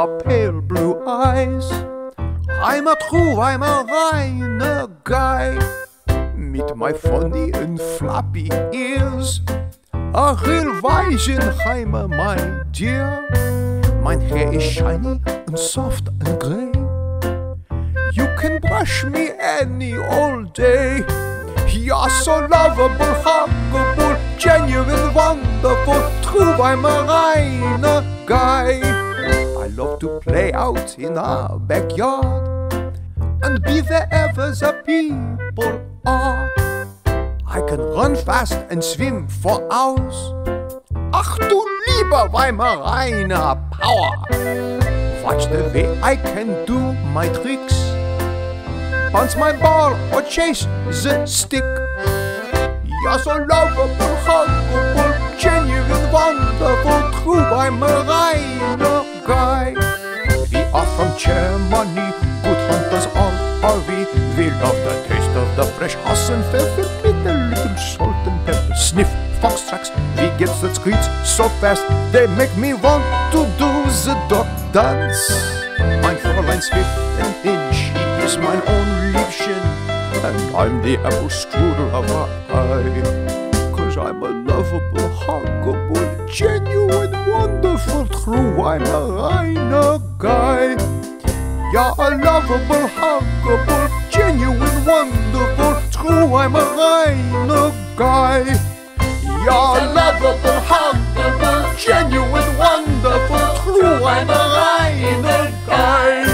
are pale blue eyes. I'm a reiner guy. Mit my funny and floppy ears. A real Weisenheimer, my dear. Mein hair is shiny and soft and grey. You can brush me any old day. You're so lovable, huggable, genuine, wonderful, true Weimaraner guy. I love to play out in our backyard and be there ever the people are. I can run fast and swim for hours. Ach du lieber Weimaraner power! Watch the way I can do my tricks. Bounce my ball or chase the stick. You're so lovable, huggable, genuine, wonderful, true Weimaraner guy. We are from Germany, good hunters all are we. We love the taste of the fresh Hassenpfeffer with a little salt and pepper. Sniff fox tracks, we get the streets so fast they make me want to do the dog dance. Mein Fräulein Swift and Hinch, she is mein own Liebchen, and I'm the apple strudel of her eye. 'Cause I'm a lovable, huggable, genuine, wonderful, true Weimaraner guy. You're a lovable, huggable, genuine, wonderful, true Weimaraner guy. You're a lovable, huggable, genuine, wonderful, true Weimaraner guy.